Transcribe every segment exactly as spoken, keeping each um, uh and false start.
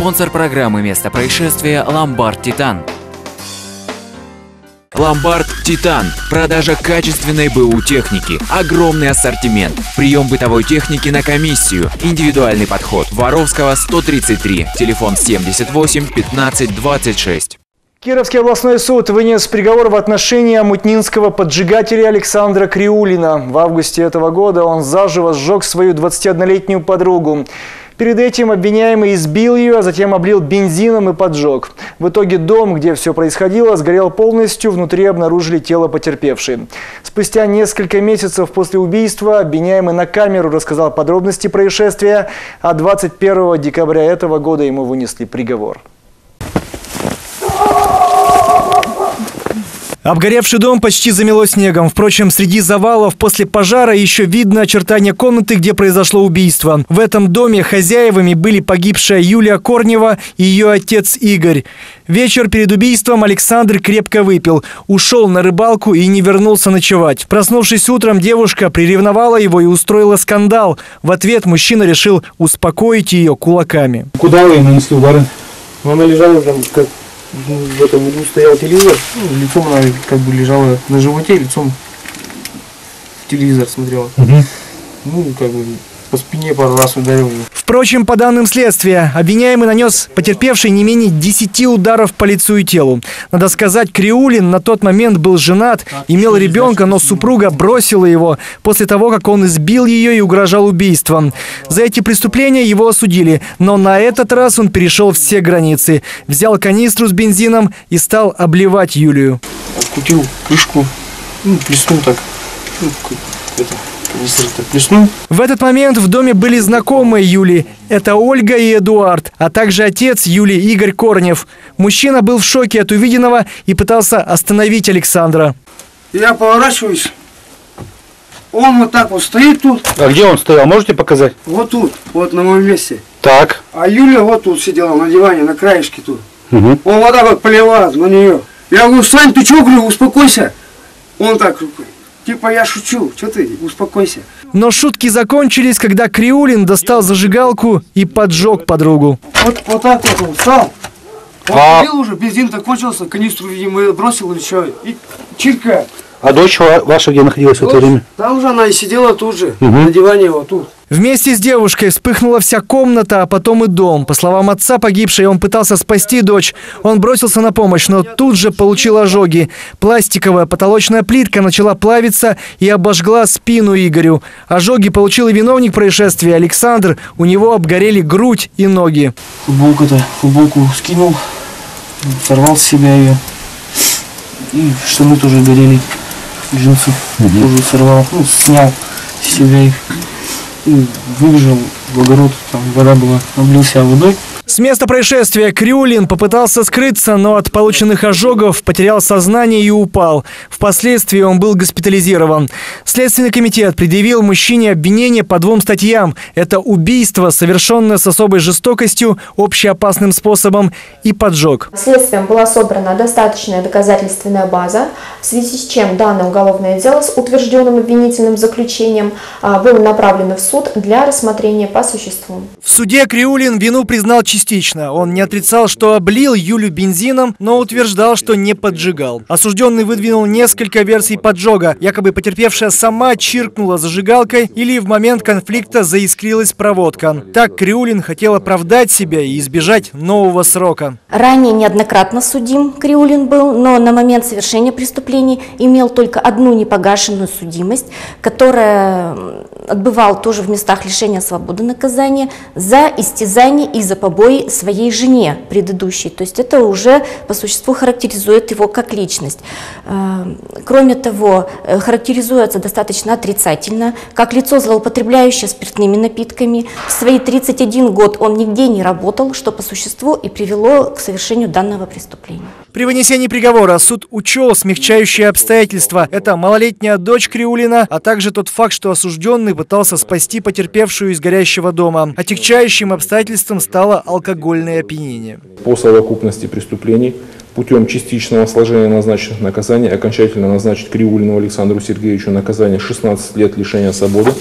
Спонсор программы «Место происшествия» «Ломбард Титан». «Ломбард Титан». Продажа качественной БУ техники. Огромный ассортимент. Прием бытовой техники на комиссию. Индивидуальный подход. Воровского, сто тридцать три. Телефон семьдесят восемь пятнадцать двадцать шесть. Кировский областной суд вынес приговор в отношении амутнинского поджигателя Александра Криулина. В августе этого года он заживо сжег свою двадцатиоднолетнюю подругу. Перед этим обвиняемый избил ее, а затем облил бензином и поджег. В итоге дом, где все происходило, сгорел полностью, внутри обнаружили тело потерпевшей. Спустя несколько месяцев после убийства обвиняемый на камеру рассказал подробности происшествия, а двадцать первого декабря этого года ему вынесли приговор. Обгоревший дом почти замело снегом. Впрочем, среди завалов после пожара еще видно очертания комнаты, где произошло убийство. В этом доме хозяевами были погибшая Юлия Корнева и ее отец Игорь. Вечер перед убийством Александр крепко выпил, ушел на рыбалку и не вернулся ночевать. Проснувшись утром, девушка приревновала его и устроила скандал. В ответ мужчина решил успокоить ее кулаками. Куда вы нанесли удары? Она лежала там как... В этом углу стоял телевизор, ну, лицом она как бы лежала на животе, лицом в телевизор смотрела. Угу. Ну, как бы по спине пару раз ударил ее. Впрочем, по данным следствия, обвиняемый нанес потерпевшей не менее десяти ударов по лицу и телу. Надо сказать, Криулин на тот момент был женат, имел ребенка, но супруга бросила его после того, как он избил ее и угрожал убийством. За эти преступления его осудили, но на этот раз он перешел все границы. Взял канистру с бензином и стал обливать Юлию. Открутил крышку, ну, плеснул так, ну, это... В этот момент в доме были знакомые Юли. Это Ольга и Эдуард, а также отец Юли Игорь Корнев. Мужчина был в шоке от увиденного и пытался остановить Александра. Я поворачиваюсь. Он вот так вот стоит тут. А где он стоял? Можете показать? Вот тут, вот на моем месте. Так. А Юля вот тут сидела на диване, на краешке тут. Угу. Он вот так вот поливает на нее. Я говорю, Сань, ты что, говорю, успокойся. Он так рукой. Типа я шучу, что ты, успокойся. Но шутки закончились, когда Криулин достал зажигалку и поджег подругу. Вот, вот так вот он встал. Он а... курил уже, бензин-то кончился, канистру, видимо, бросил или что. И чирка. А дочь ваша где находилась в это время? Там же она и сидела тут же, угу. На диване вот тут. Вместе с девушкой вспыхнула вся комната, а потом и дом. По словам отца погибшей, он пытался спасти дочь. Он бросился на помощь, но тут же получил ожоги. Пластиковая потолочная плитка начала плавиться и обожгла спину Игорю. Ожоги получил и виновник происшествия Александр. У него обгорели грудь и ноги. Футболку-то, футболку скинул, сорвал с себя ее. И штаны тоже горели, джинсы угу. Тоже сорвал, ну, снял с себя их. И выбежал в огород, там вода была, облил себя водой. С места происшествия Криулин попытался скрыться, но от полученных ожогов потерял сознание и упал. Впоследствии он был госпитализирован. Следственный комитет предъявил мужчине обвинение по двум статьям. Это убийство, совершенное с особой жестокостью, общеопасным способом, и поджог. Следствием была собрана достаточная доказательственная база, в связи с чем данное уголовное дело с утвержденным обвинительным заключением было направлено в суд для рассмотрения по существу. В суде Криулин вину признал частично. Он не отрицал, что облил Юлю бензином, но утверждал, что не поджигал. Осужденный выдвинул несколько версий поджога. Якобы потерпевшая сама чиркнула зажигалкой или в момент конфликта заискрилась проводка. Так Криулин хотел оправдать себя и избежать нового срока. Ранее неоднократно судим Криулин был, но на момент совершения преступлений имел только одну непогашенную судимость, которая отбывал тоже в местах лишения свободы наказания за истязание и за побои своей жене предыдущей. То есть это уже по существу характеризует его как личность. Кроме того, характеризуется достаточно отрицательно, как лицо, злоупотребляющее спиртными напитками. В свои тридцать один год он нигде не работал, что по существу и привело к совершению данного преступления. При вынесении приговора суд учел смягчающие обстоятельства. Это малолетняя дочь Криулина, а также тот факт, что осужденный пытался спасти потерпевшую из горящего дома. Отягчающим обстоятельством стало алкогольное опьянение. По совокупности преступлений путем частичного сложения назначенных наказаний окончательно назначить Криулину Александру Сергеевичу наказание шестнадцать лет лишения свободы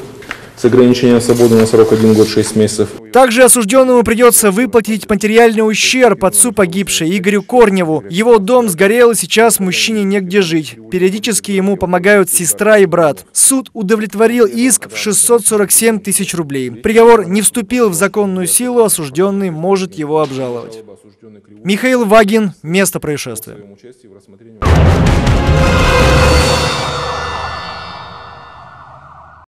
с ограничением свободы на срок один год шесть месяцев. Также осужденному придется выплатить материальный ущерб отцу погибшей Игорю Корневу. Его дом сгорел, и сейчас мужчине негде жить. Периодически ему помогают сестра и брат. Суд удовлетворил иск в шестьсот сорок семь тысяч рублей. Приговор не вступил в законную силу, осужденный может его обжаловать. Михаил Вагин. Место происшествия.